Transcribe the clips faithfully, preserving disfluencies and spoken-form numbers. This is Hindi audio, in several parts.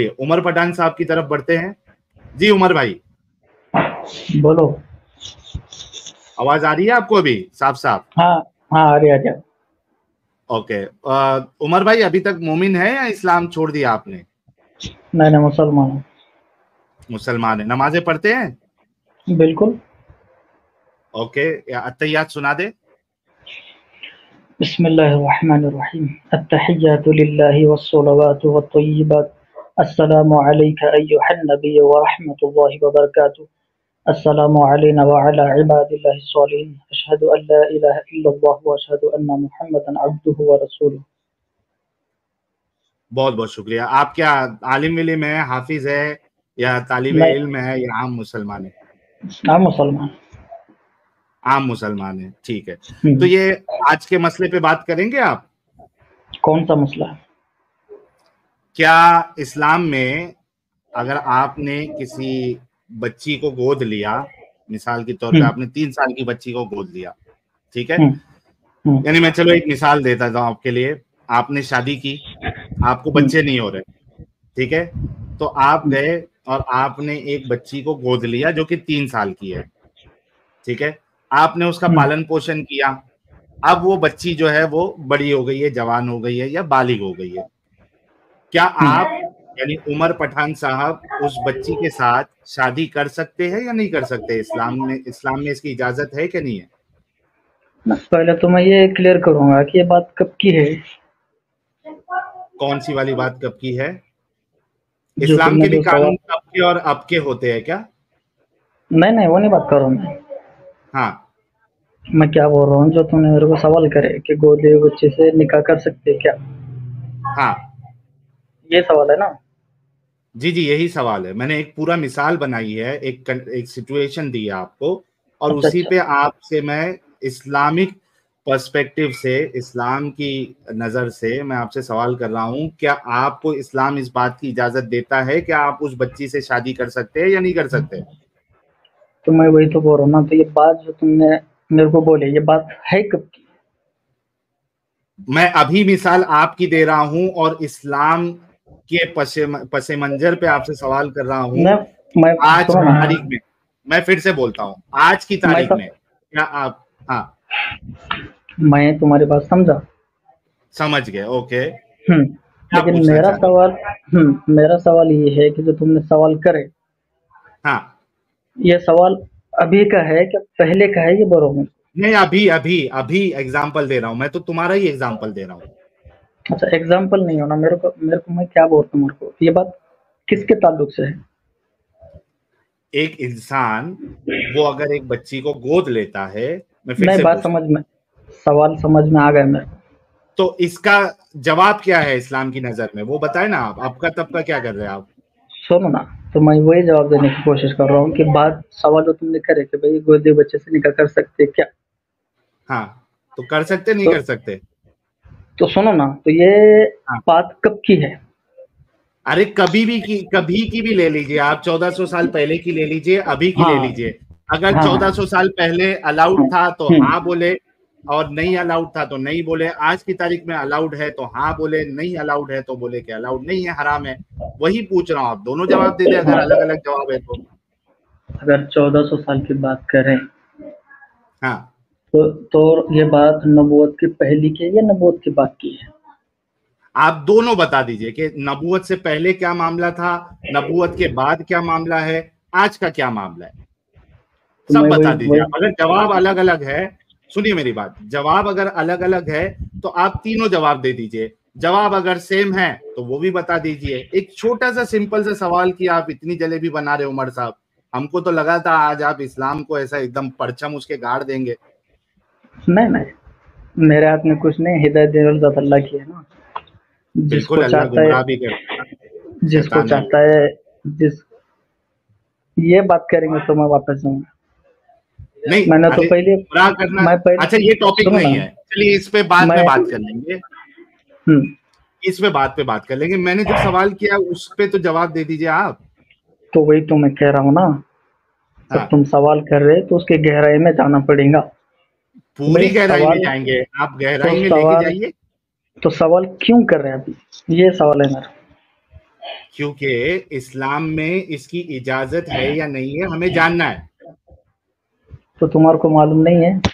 उमर पठान साहब की तरफ बढ़ते हैं। जी उमर भाई बोलो। आवाज आ रही है आपको अभी साफ साफ? हाँ हाँ, आ रही आ रही। ओके। आ, उमर भाई अभी तक मोमिन है या इस्लाम छोड़ दिया आपने? नहीं नहीं, मुसलमान हूँ। मुसलमान है, नमाजें पढ़ते हैं? बिल्कुल। ओके, अत्तहियात सुना दे। बिस्मिल्लाहिर्रहमानिर्रहीम। अत्तहिय्यातु लिल्लाहि वस्सलावातु वत्तय्यिबात। अस्सलामु अलैका अय्युहन नबी व रहमतुल्लाहि व बरकातुहू। अस्सलामु अलैना व अला इबादिल्लाहिस सालिहीन। अशहदु अन ला इलाहा इल्लल्लाह व अशहदु अन्ना मुहम्मदन अब्दुहु व रसूलुहू। बहुत बहुत शुक्रिया। आप क्या आलिम विलिम है, हाफिज है, या तालिबे नहीं, इल्म है, या आम मुसलमान है? हाँ मुसलमान। आम मुसलमान है, ठीक है। तो हम्म, ये आज के मसले पे बात करेंगे आप। कौन सा मसला है? क्या इस्लाम में अगर आपने किसी बच्ची को गोद लिया, मिसाल के तौर पे हम्म आपने तीन साल की बच्ची को गोद लिया, ठीक है? हम्म हम्म यानी मैं चलो एक मिसाल देता हूं आपके लिए। आपने शादी की, आपको हम्म बच्चे नहीं हो रहे, ठीक है? तो आप हम्म गए और आपने एक बच्ची को गोद लिया जो कि तीन साल की है, ठीक है? आपने उसका हम्म पालन पोषण किया। अब वो बच्ची जो है वो बड़ी हो गई है, जवान हो गई है या बालिग हो गई है। क्या आप हम्म। यानी उमर पठान साहब उस बच्ची के साथ शादी कर सकते हैं या नहीं कर सकते? इस्लाम में इस्लाम में इसकी इजाजत है कि नहीं है? ना, पहले तो मैं ये क्लियर करूंगा कि ये बात कब की है। कौन सी वाली बात कब की है? जो इस्लाम तुमने के भी जो सवाल। कानून कब के और अब के होते हैं क्या? नहीं नहीं, वो नहीं बात कर रहा हूँ मैं। हाँ मैं क्या बोल रहा हूँ, जो तुमने मेरे को सवाल करे कि गोद लिए बच्चे से निकाह कर सकते हैं क्या, हाँ ये सवाल है ना। जी जी, यही सवाल है। मैंने एक पूरा मिसाल बनाई है, एक एक सिचुएशन दी है आपको, और अच्छा उसी अच्छा। पे आपसे मैं इस्लामिक पर्सपेक्टिव से, इस्लाम की नज़र से मैं आपसे सवाल कर रहा हूँ। क्या आपको इस्लाम इस बात की इजाज़त देता है कि आप उस बच्ची से शादी कर सकते हैं या नहीं कर सकते? तो मैं वही तो बोल रहा हूँ ना, तो ये बात जो तुमने मेरे को बोले, ये बात है कब की? मैं अभी मिसाल आपकी दे रहा हूं और इस्लाम के पसे पसे मंजर पे आपसे सवाल कर रहा हूं। मैं मैं आज सुनो की ना। तारीख में, मैं फिर से बोलता हूं, आज की मैं तारीख तो में क्या आप, हाँ मैं तुम्हारी बात समझा। समझ गए? ओके, हम्म। क्या लेकिन पूछना मेरा चाह रहे हैं? सवाल, हम्म मेरा सवाल ये है कि जो तुमने सवाल करे, हाँ, ये सवाल अभी का है कि पहले का है, ये बोलो मुझे। नहीं अभी अभी अभी एग्जाम्पल दे रहा हूं, मैं तो तुम्हारा ही एग्जाम्पल दे रहा हूं। अच्छा, एग्जाम्पल नहीं होना मेरे को। मेरे को मैं क्या बोलता हूँ, मेरे को ये बात किसके ताल्लुक से है? एक इंसान वो अगर एक बच्ची को गोद लेता है, मैं फिर नहीं, से बात पूछता समझ हूं, में, सवाल समझ में आ गया मेरे को। तो इसका जवाब क्या है इस्लाम की नजर में, वो बताए ना। आप आपका तब का क्या कर रहे हैं आप? सुनो ना, तो मैं वही जवाब देने की कोशिश कर रहा हूँ कि बात, सवाल जो तुमने करे कि भाई गोदी बच्चे से निकाह कर सकते क्या, हाँ, तो कर सकते नहीं तो कर सकते? तो सुनो ना, तो ये हाँ, बात कब की है? अरे कभी भी की कभी की भी ले लीजिए आप, चौदह सौ साल पहले की ले लीजिए, अभी की ले हाँ लीजिए। अगर हाँ चौदह सौ साल पहले अलाउड हाँ। था तो हाँ हम्म। बोले, और नहीं अलाउड था तो नहीं बोले। आज की तारीख में अलाउड है तो हाँ बोले, नहीं अलाउड है तो बोले कि अलाउड नहीं है, हराम है। वही पूछ रहा हूँ, आप दोनों जवाब दे दे अगर हाँ, अलग अलग जवाब है तो। अगर चौदह सौ साल की बात करें, हाँ, तो तो ये बात नबूवत की पहली की है या नबूवत की बाद की है? आप दोनों बता दीजिए कि नबूवत से पहले क्या मामला था, नबूवत के बाद क्या मामला है, आज का क्या मामला है, तो सब मैं वही बता दीजिए वही आप। अगर जवाब अलग अलग है, सुनिए मेरी बात, जवाब अगर अलग अलग है तो आप तीनों जवाब दे दीजिए। जवाब अगर सेम है तो वो भी बता दीजिए। एक छोटा सा सिंपल सा सवाल कि आप इतनी जलेबी बना रहे उमर साहब, हमको तो लगा था आज आप इस्लाम को ऐसा एकदम परचम उसके गाड़ देंगे। नहीं नहीं, मेरे हाथ में कुछ नहीं, हिदायत देने वाला तो अल्लाह की है ना। बिल्कुल, जिसको अल्लाह चाहता है, गुमराह भी करता है, जिसको शैतान नहीं चाहता करता। है, जिस ये बात करेंगे तो मैं वापस जाऊंगा। नहीं, मैंने तो अरे पहले गुमराह करना, मैं पहले अच्छा ये टॉपिक सुनो ना। नहीं है, चलिए इस पे बाद में मैं बात कर लेंगे। हम्म इस पे बात पे बात कर लेंगे। मैंने जो सवाल किया उस पे तो जवाब दे दीजिए आप। तो वही तो मैं कह रहा हूँ ना, जब हाँ, तुम सवाल कर रहे तो उसके गहराई में जाना पड़ेगा। तो पूरी भाई गहराई में सवाल, जाएंगे, आप तो गहराई में लेके सवाल जाइए। तो सवाल क्यों कर रहे हैं अभी, ये सवाल है मेरा। क्योंकि इस्लाम में इसकी इजाजत है या नहीं है हमें जानना है। तो तुम्हारे को मालूम नहीं है?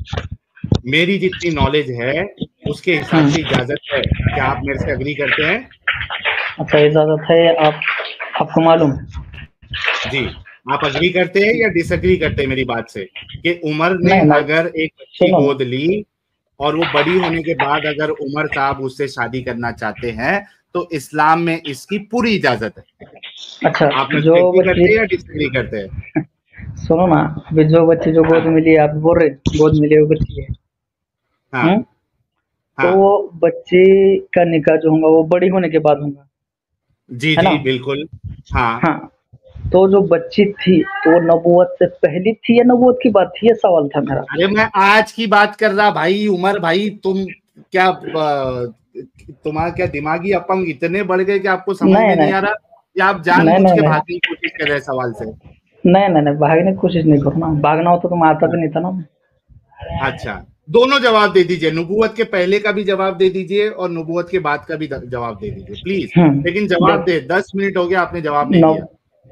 मेरी जितनी नॉलेज है उसके हिसाब से इजाजत है। क्या आप मेरे से अग्री करते हैं? अच्छा, इजाजत है, आप आपको मालूम है? जी, आप अग्री करते हैं या डिसएग्री करते हैं मेरी बात से कि उमर ने नहीं, नहीं, अगर एक बच्ची सुनो गोद ना। ली और वो बड़ी होने के बाद अगर उमर साहब उससे शादी करना चाहते हैं तो इस्लाम में इसकी पूरी इजाजत है। अच्छा, आप मेरे जो से एग्री करते हैं बच्ची, या डिसएग्री करते हैं? सुनो ना, अभी जो बच्ची जो गोद हाँ, मिली है, आप बोल रहे गोद मिली वो बच्ची है, हाँ, हम्म तो हाँ, वो बच्चे का निकाह जो होगा वो बड़ी होने के बाद होगा, जी है ना? जी बिल्कुल, हाँ। हाँ, तो जो बच्ची थी तो वो नबूवत से पहली थी या नबूवत की बात थी, ये सवाल था मेरा। अरे मैं आज की बात कर रहा भाई, उमर भाई, तुम क्या अ, तुम्हारा क्या दिमागी अपंग इतने बढ़ गए कि आपको समझ नहीं में नहीं नहीं आ रहा, या आप नहीं जानबूझ नहीं के नहीं भागने की कोशिश कर रहे हैं सवाल से? नहीं नहीं नहीं भागने की कोशिश नहीं करो ना, भागना हो तो तुम आता भी नहीं था ना। अच्छा, दोनों जवाब दे दीजिए, नुबुवत के पहले का भी जवाब दे दीजिए और नुबुवत के बाद का भी जवाब दे दीजिए प्लीज। हम्म लेकिन जवाब देख, दे, दस मिनट हो गया आपने जवाब नहीं नब दिया।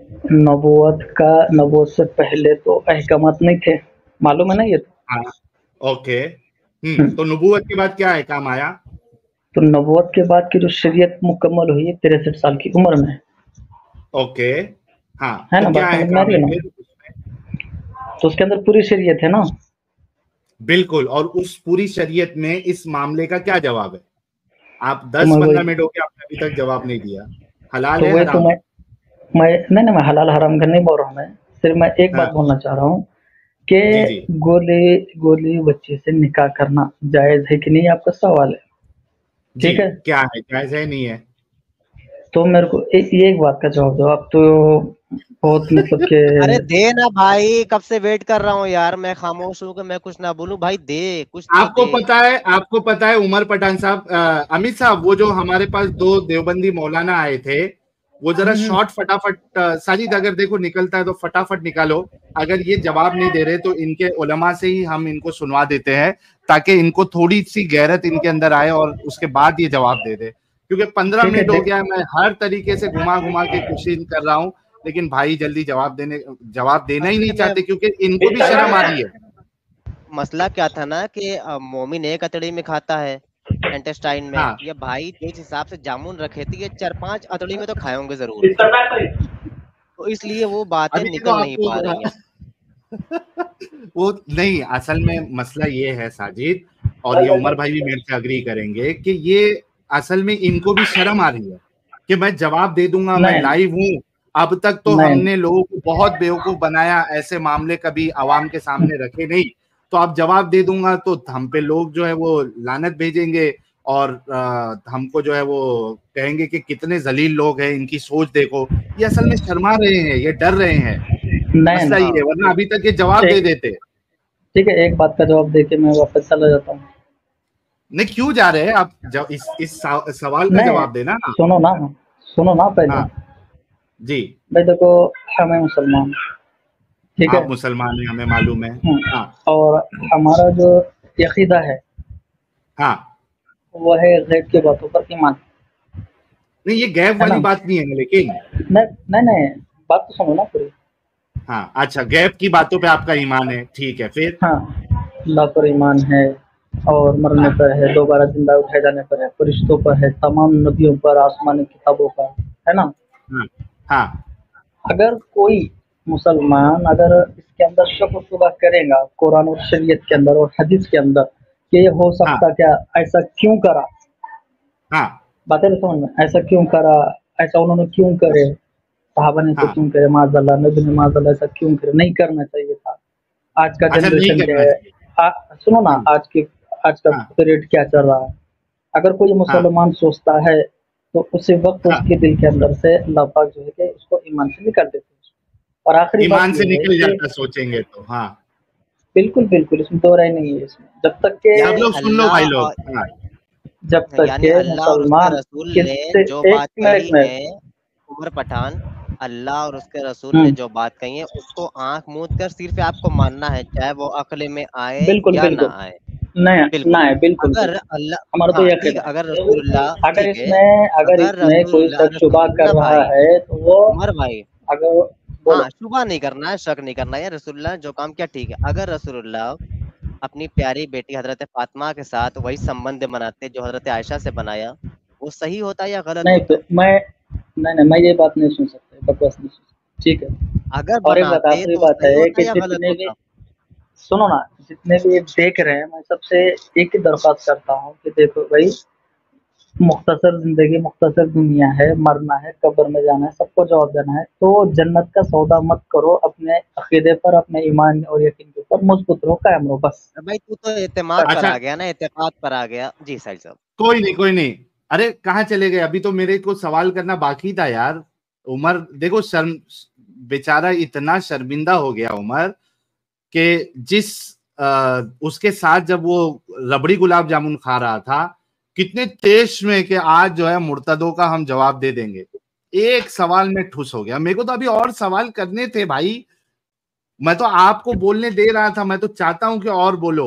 नबूवत का नबूवत से पहले तो अहकामात नहीं थे, मालूम है ना ये तो। हाँ, ओके। हम्म हम्म, तो नुबुवत के बाद क्या है काम आया? तो नबूवत के बाद की जो शरीयत मुकम्मल हुई तिरसठ साल की उम्र में, ओके, हाँ, है तो ना? क्या बात है समझ में आ काम रही है है ना? फिर उसमें? तो उसके अंदर पूरी शरीयत है ना। बिल्कुल, और उस पूरी शरीयत में इस मामले का क्या जवाब है? आप तो दस मैं पंद्रह वही मिनट हो गए, आपने अभी तक जवाब नहीं दिया। हलाल तो है वही तो हराम मैं है? मैं नहीं नहीं मैं हलाल हराम का नहीं बोल रहा हूँ, मैं सिर्फ मैं एक बात हाँ, बोलना चाह रहा हूँ कि जी जी गोली गोली बच्चे से निकाह करना जायज है कि नहीं, आपका सवाल है, जी, ठीक है? क्या है, जायज है नहीं है? तो मेरे को ए, ये एक बात का जवाब दो आप तो, बहुत मतलब के। अरे दे ना भाई, कब से वेट कर रहा हूँ यार, मैं खामोश हूँ कि मैं कुछ ना बोलूं। भाई दे, कुछ तो आपको दे। पता है, आपको पता है उमर पठान साहब, अ, अमित साहब, वो जो हमारे पास दो देवबंदी मौलाना आए थे, वो जरा हम्म, शॉर्ट फटाफट, अ, साजिद अगर देखो निकलता है तो फटाफट निकालो। अगर ये जवाब नहीं दे रहे तो इनके उलमा से ही हम इनको सुनवा देते हैं, ताकि इनको थोड़ी सी गैरत इनके अंदर आए और उसके बाद ये जवाब दे दे। क्योंकि पंद्रह ठीक है, मिनट हो देख, गया, मैं हर तरीके से घुमा घुमा के कोशिश कर रहा हूँ, लेकिन भाई जल्दी जवाब देने जवाब देना ही नहीं असल में चाहते, क्योंकि इनको भी शर्म आ रही है। मसला क्या था ना कि अ, मोमिन एक अतड़ी में खाता है, इंटेस्टाइन में। हाँ, ये भाई जिस हिसाब से जामुन रखे थे, ये चार पांच अतड़ी में तो खाए होंगे जरूर। तो इसलिए वो बातें अभी तो निकल नहीं पा आपको रही हैं। वो नहीं, असल में मसला ये है साजिद, और ये उमर भाई भी मेरे से अग्री करेंगे कि ये असल में इनको भी शर्म आ रही है कि मैं जवाब दे दूंगा, मैं नहीं लाइव हूं। अब तक तो नहीं हमने लोगों को बहुत बेवकूफ बनाया, ऐसे मामले कभी आवाम के सामने रखे नहीं। तो आप जवाब दे दूंगा तो हम पे लोग जो है वो लानत भेजेंगे, और आ, हमको जो है वो कहेंगे कि कितने जलील लोग हैं, इनकी सोच देखो। ये असल में शर्मा रहे हैं, ये डर रहे हैं। नहीं मसला नहीं ये है, हाँ, वरना अभी तक ये जवाब दे एक देते। ठीक है, एक बात का जवाब देके मैं वापस चला जाता हूँ। नहीं, क्यों जा रहे हैं आप? जब इस इस सा- सवाल का नहीं, जवाब देना ना। सुनो ना, सुनो ना पहले। हाँ, जी, भाई देखो, हमें मुसलमान, ठीक है? आप मुसलमान हैं हमें मालूम है। हम्म, हाँ, और हमारा जो अकीदा है हाँ, वो है गैब की बातों पर ईमान, नहीं ये गैब है ना? वाली बात नहीं है, लेकिन नहीं नहीं नहीं, बात तो सुनो ना पूरी। हाँ, अच्छा, गैब की बातों पे आपका ईमान है, ठीक है, फिर? हाँ, अल्लाह पर ईमान है, और मरने हाँ, पर है, दोबारा जिंदा उठाए जाने पर है, फरिश्तों पर है, तमाम नबियों पर, आसमानी किताबों पर, है ना? हाँ, हाँ, अगर कोई मुसलमान अगर इसके अंदर शक व शुबा करेगा कुरान और शरीयत के अंदर और हदीस के अंदर कि ये हो हाँ, सकता क्या, ऐसा क्यों करा, हाँ, बातें नहीं समझ में, ऐसा क्यों करा, ऐसा उन्होंने क्यों करे, सहाबा ने ऐसा हाँ, क्यों करे, माज़अल्लाह, नबी ने माज़अल्लाह ऐसा क्यों करे, नहीं करना चाहिए था। आज का अच्छा, नहीं जनरेशन क्या करना है, चाहिए। आ, सुनो ना, हम्म, आज के आज का हाँ, पीरियड क्या चल रहा है। अगर कोई हाँ, मुसलमान सोचता है तो उसी वक्त हाँ, उसके दिल के अंदर से अल्लाह पाक जो है कि उसको ईमान से निकाल देते हैं। और आखिरी बात ईमान ये से है निकल कि जाता सोचेंगे तो, हाँ। बिल्कुल बिल्कुल इसमें दो राय नहीं है इसमें, जब तक के ये आप यानी लोग सुन लो भाई अल्लाह लोग, और हाँ, जब तक यानी के अल्लाह और उसके मुसलमान रसूल ने किससे, जो एक बात मिनट कही में, है, उमर पठान, अल्लाह और उसके रसूल ने हम्म, जो बात कही है उसको आंख मूंद कर सिर्फ आपको मानना है, चाहे वो अक्ल में आए बिल्कुल या ना बिल्कुल आए। नहीं नहीं बिल्कुल अगर अल्लाह हमारा तो हाँ, यकीन ठीक है, है। अगर रसूलुल्लाह अगर ठीक है, इसमें अगर अगर इसमें कोई रसूलुल्लाह शख्स शुबा कर सुनना रहा भाई, है तो वो उमर भाई, अगर बोलो हाँ, शुबा नहीं करना है, शक नहीं करना है, रसूलुल्लाह ने जो काम किया ठीक है। अगर रसूलुल्लाह अपनी प्यारी बेटी हजरत फातिमा के साथ वही संबंध बनाते जो हजरत आयशा से बनाया, वो सही होता या गलत नहीं, होता? तो मैं नहीं नहीं मैं ये बात नहीं सुन सकता, बकवास नहीं सुन सकता, ठीक है। अगर और एक बात बनाते आखिरी तो बात सही है होता कि या गलत जितने भी होता? सुनो ना, जितने भी ये देख रहे हैं, मैं सबसे एक ही दरख्वास्त करता हूँ कि देखो भाई, मुख्तसर जिंदगी मुख्तसर दुनिया है, मरना है, कब्र में जाना है, सबको जवाब देना है। तो जन्नत का सौदा मत करो, अपने अकीदे पर, अपने ईमान और यकीन के ऊपर मजबूत रहो, कायम रहो, बस। भाई तू तो एतमाद पर अच्छा, आ गया ना, एतमाद पर आ गया जी साहिल साहब। कोई नहीं कोई नहीं। अरे कहाँ चले गए? अभी तो मेरे को सवाल करना बाकी था यार। उमर देखो, शर्म, बेचारा इतना शर्मिंदा हो गया उमर कि जिस आ, उसके साथ जब वो रबड़ी गुलाब जामुन खा रहा था, कितने तेज में कि आज जो है मुर्तदों का हम जवाब दे देंगे। एक सवाल में ठुस हो गया। मेरे को तो अभी और सवाल करने थे भाई। मैं तो आपको बोलने दे रहा था, मैं तो चाहता हूं कि और बोलो।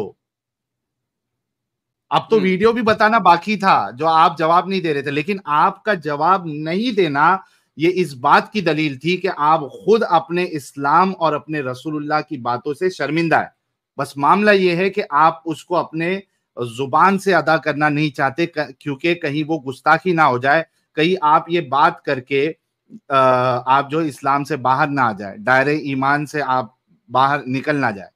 अब तो वीडियो भी बताना बाकी था जो आप जवाब नहीं दे रहे थे, लेकिन आपका जवाब नहीं देना ये इस बात की दलील थी कि आप खुद अपने इस्लाम और अपने रसूलुल्लाह की बातों से शर्मिंदा है। बस मामला ये है कि आप उसको अपने जुबान से अदा करना नहीं चाहते, क्योंकि कहीं वो गुस्ताखी ना हो जाए, कहीं आप ये बात करके आप जो इस्लाम से बाहर ना आ जाए, दायरे ईमान से आप बाहर निकल ना जाए।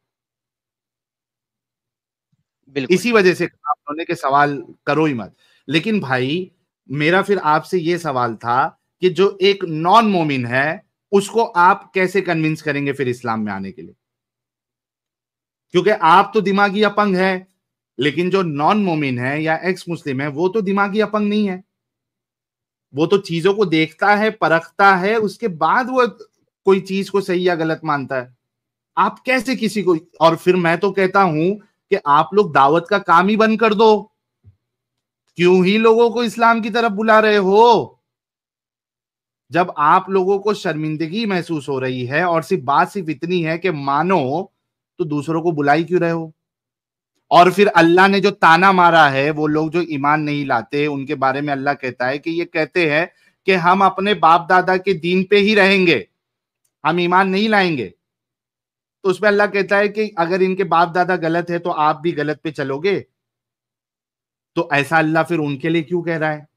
इसी वजह से आप होने के सवाल करो ही मत। लेकिन भाई, मेरा फिर आपसे ये सवाल था कि जो एक नॉन मोमिन है उसको आप कैसे कन्विंस करेंगे फिर इस्लाम में आने के लिए? क्योंकि आप तो दिमागी अपंग है, लेकिन जो नॉन मोमिन है या एक्स मुस्लिम है वो तो दिमागी अपंग नहीं है। वो तो चीजों को देखता है, परखता है, उसके बाद वो कोई चीज को सही या गलत मानता है। आप कैसे किसी को? और फिर मैं तो कहता हूं कि आप लोग दावत का काम ही बंद कर दो। क्यों ही लोगों को इस्लाम की तरफ बुला रहे हो? जब आप लोगों को शर्मिंदगी महसूस हो रही है और सिर्फ बात सिर्फ इतनी है कि मानो, तो दूसरों को बुलाई क्यों रहे हो? और फिर अल्लाह ने जो ताना मारा है, वो लोग जो ईमान नहीं लाते उनके बारे में अल्लाह कहता है कि ये कहते हैं कि हम अपने बाप दादा के दीन पे ही रहेंगे, हम ईमान नहीं लाएंगे। तो उसमें अल्लाह कहता है कि अगर इनके बाप दादा गलत है तो आप भी गलत पे चलोगे। तो ऐसा अल्लाह फिर उनके लिए क्यों कह रहा है?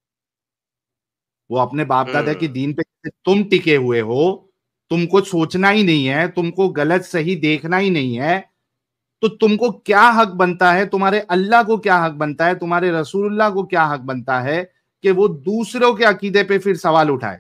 वो अपने बाप दादा की दीन पे तुम टिके हुए हो, तुमको सोचना ही नहीं है, तुमको गलत सही देखना ही नहीं है, तो तुमको क्या हक बनता है, तुम्हारे अल्लाह को क्या हक बनता है, तुम्हारे रसूलुल्लाह को क्या हक बनता है कि वो दूसरों के अकीदे पे फिर सवाल उठाए?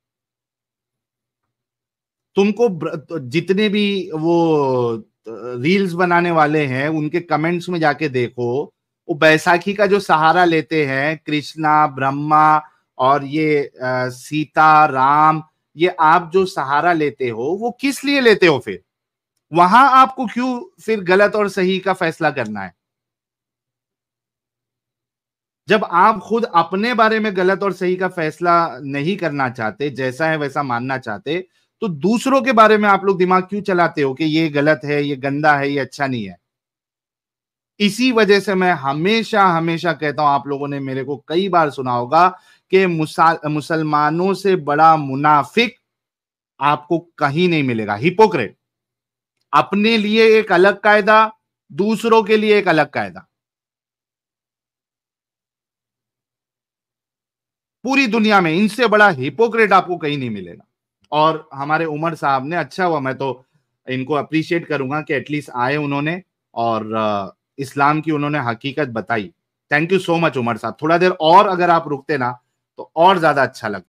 तुमको जितने भी वो रील्स बनाने वाले हैं उनके कमेंट्स में जाके देखो, वो बैसाखी का जो सहारा लेते हैं, कृष्णा, ब्रह्मा और ये आ, सीता, राम, ये आप जो सहारा लेते हो वो किस लिए लेते हो? फिर वहां आपको क्यों फिर गलत और सही का फैसला करना है? जब आप खुद अपने बारे में गलत और सही का फैसला नहीं करना चाहते, जैसा है वैसा मानना चाहते, तो दूसरों के बारे में आप लोग दिमाग क्यों चलाते हो कि ये गलत है, ये गंदा है, ये अच्छा नहीं है? इसी वजह से मैं हमेशा हमेशा कहता हूं, आप लोगों ने मेरे को कई बार सुना होगा कि मुसलमानों से बड़ा मुनाफिक आपको कहीं नहीं मिलेगा, हिपोक्रेट। अपने लिए एक अलग कायदा, दूसरों के लिए एक अलग कायदा। पूरी दुनिया में इनसे बड़ा हिपोक्रेट आपको कहीं नहीं मिलेगा। और हमारे उमर साहब ने, अच्छा हुआ, मैं तो इनको अप्रिशिएट करूंगा कि एटलीस्ट आए उन्होंने और इस्लाम की उन्होंने हकीकत बताई। Thank you so much Umar साहब। थोड़ा देर और अगर आप रुकते ना तो और ज्यादा अच्छा लगता।